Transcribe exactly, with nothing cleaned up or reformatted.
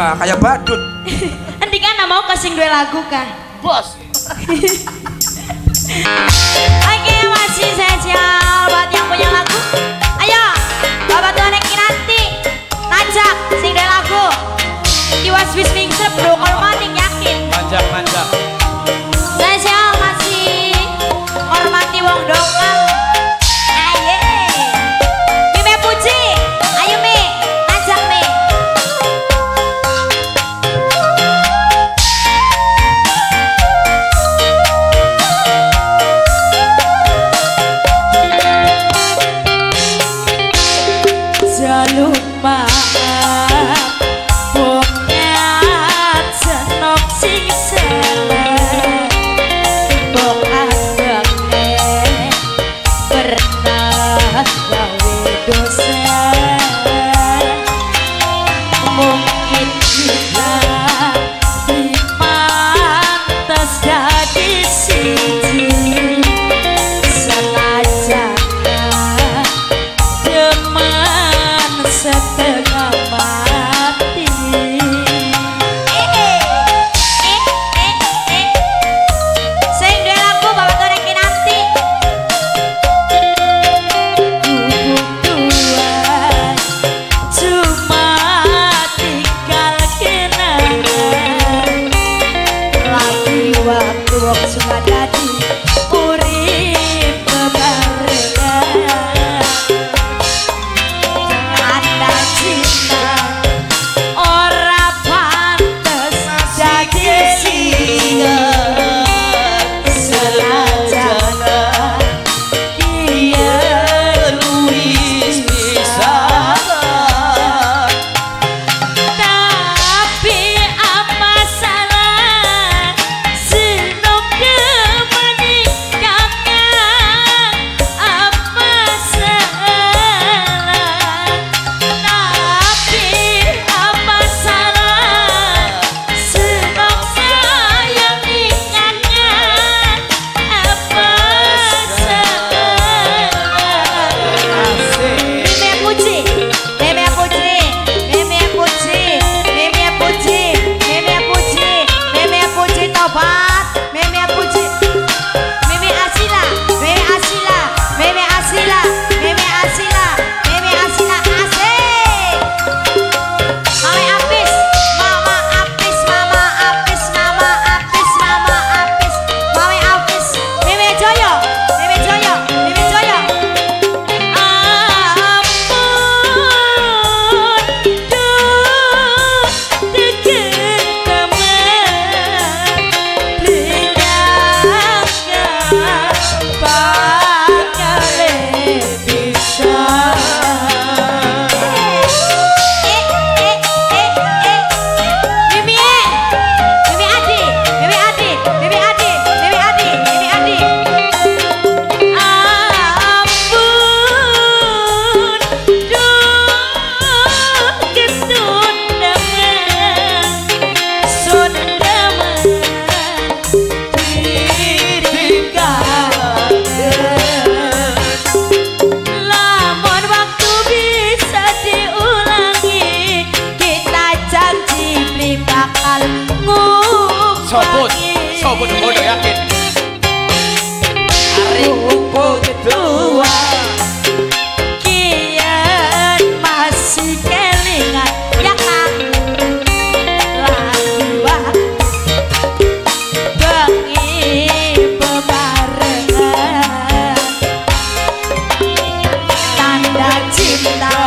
Iya, kayak badut. Nanti kan mau kasih dua lagu kah? Bos. Oke, masih spesial buat yang punya lagu. Ayo, Bapak Tuan Eki nanti najak sing dua lagu. Kiwas bis mingser bro, kalau maning yakin. Manjak, manjak. Spesial masih hormati wong dongkal. Aye, Mime Puji, ayo Mi, najak Mi. Jangan lupa bongkat senok sing selek bong adekne pernah gawe dosa mungkin juga dimantes jadi siji senajan setengah mati. Eh, eh, eh, eh. Sing dua lagu Bapak Tuan Eki nanti. Gubuk tuan cuma tinggal kenangan. Lagi waktu wong suka dadi urip bebarengan. Sobut, sobut udah yakin. Hari rumput tua, kian masih kelingan ya kan. Lagi waktu bengi bebarengan, tanda cinta